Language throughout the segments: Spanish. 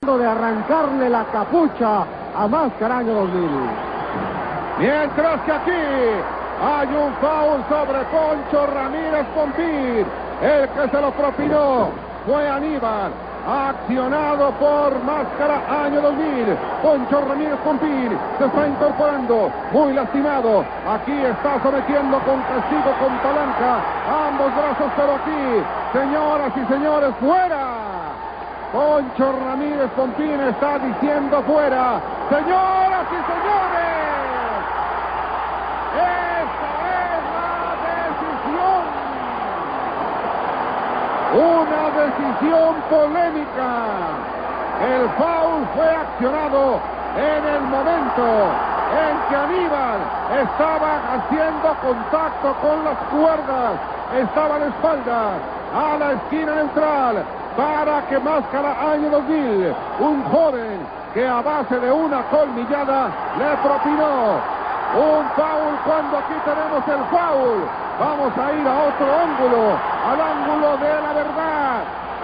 de arrancarle la capucha a Máscara Año 2000. Mientras que aquí hay un foul sobre Poncho Ramírez Pompín. El que se lo propinó fue Aníbal, accionado por Máscara Año 2000. Poncho Ramírez Pompín se está incorporando, muy lastimado. Aquí está sometiendo con castigo, con palanca, ambos brazos, pero aquí, señoras y señores, fuera. Poncho Ramírez Pompín está diciendo fuera. Señoras y señores, esta es la decisión. Una decisión polémica. El foul fue accionado en el momento en que Aníbal estaba haciendo contacto con las cuerdas. Estaba de espaldas a la esquina neutral para que Máscara Año 2000, un joven que a base de una colmillada le propinó un foul, cuando aquí tenemos el foul. Vamos a ir a otro ángulo, al ángulo de la verdad.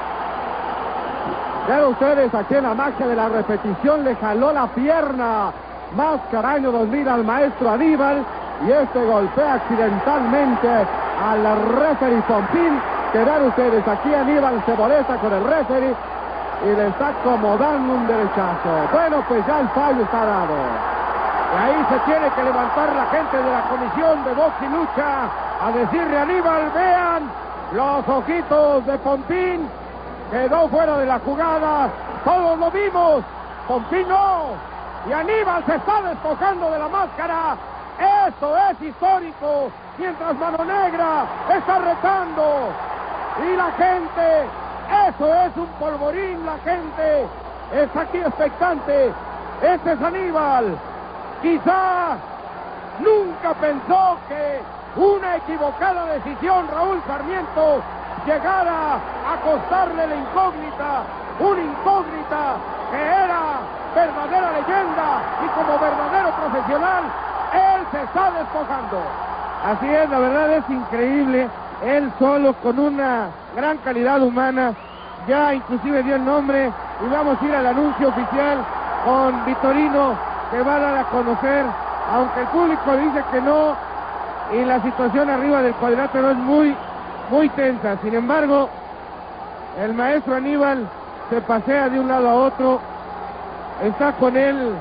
Vean ustedes, aquí en la magia de la repetición le jaló la pierna Máscara Año 2000 al maestro Aníbal, y este golpea accidentalmente al referee Pompín, que vean ustedes, aquí Aníbal se molesta con el referee y le está acomodando un derechazo. Bueno, pues ya el fallo está dado. Y ahí se tiene que levantar la gente de la Comisión de Box y Lucha a decirle a Aníbal: vean los ojitos de Pompín, quedó fuera de la jugada, todos lo vimos, Pompín no, y Aníbal se está despojando de la máscara. Esto es histórico, mientras Mano Negra está retando, y la gente, eso es un polvorín, la gente está aquí expectante. Este es Aníbal. Quizá nunca pensó que una equivocada decisión, Raúl Sarmiento, llegara a costarle la incógnita, una incógnita que era verdadera leyenda, y como verdadero profesional, él se está despojando. Así es, la verdad es increíble, él solo con una gran calidad humana, ya inclusive dio el nombre, y vamos a ir al anuncio oficial con Vitorino, que va a dar a conocer, aunque el público dice que no, y la situación arriba del cuadrilátero es muy tensa. Sin embargo, el maestro Aníbal se pasea de un lado a otro, está con él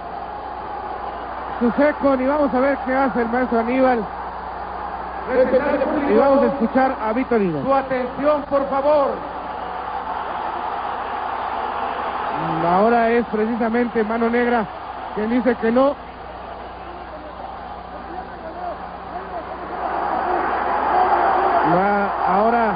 su second, y vamos a ver qué hace el maestro Aníbal, y vamos a escuchar a Vitorino. Su atención, por favor. Ahora es precisamente Mano Negra quien dice que no. Ahora,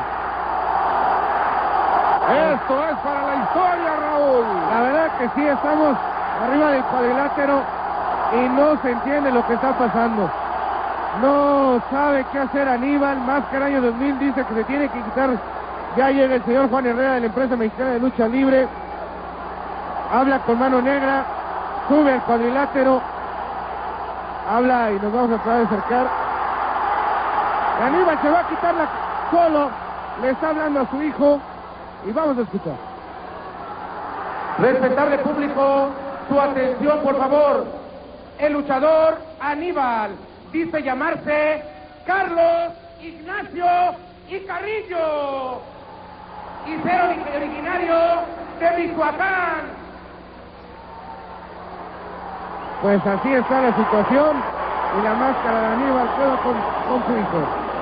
esto es para la historia, Raúl. La verdad que sí, estamos arriba del cuadrilátero y no se entiende lo que está pasando. No sabe qué hacer Aníbal. Máscara Año 2000 dice que se tiene que quitar. Ya llega el señor Juan Herrera de la empresa mexicana de lucha libre, habla con Mano Negra, sube al cuadrilátero, habla y nos vamos a tratar de acercar. Aníbal se va a quitarla solo, le está hablando a su hijo, y vamos a escuchar. Respetable público, su atención, por favor. El luchador Aníbal dice llamarse Carlos Ignacio Carrillo y ser originario de Michoacán. Pues así está la situación, y la máscara de Aníbal quedó con su hijo.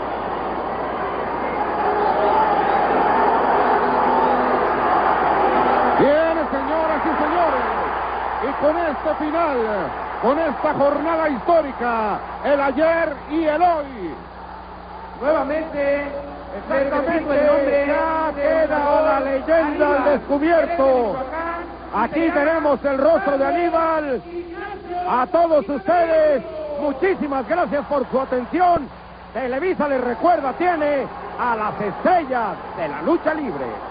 Bien, señoras y señores, y con este final, con esta jornada histórica, el ayer y el hoy, nuevamente, exactamente, ya queda la leyenda al descubierto. Aquí tenemos el rostro de Aníbal. A todos ustedes, muchísimas gracias por su atención. Televisa les recuerda, tiene a las estrellas de la lucha libre.